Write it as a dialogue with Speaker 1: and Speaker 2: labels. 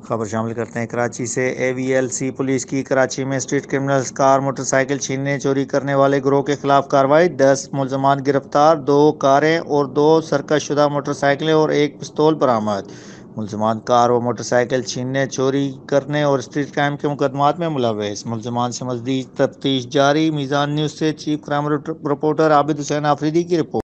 Speaker 1: खबर शामिल करते हैं कराची से। AVLC पुलिस की कराची में स्ट्रीट क्रिमिनल्स कार मोटरसाइकिल छीनने चोरी करने वाले गिरोह के खिलाफ कार्रवाई। 10 मुलजमान गिरफ्तार, 2 कारें और 2 सरकशशुदा मोटरसाइकिलें और 1 पिस्तौल बरामद। मुलजमान कार व मोटरसाइकिल छीनने, चोरी करने और स्ट्रीट क्राइम के मुकदमात में मुलव्वस। मुलजमान से मज़ीद तफ्तीश जारी। मीज़ान न्यूज़ से chief crime reporter Abid Hussain Afridi की रिपोर्ट।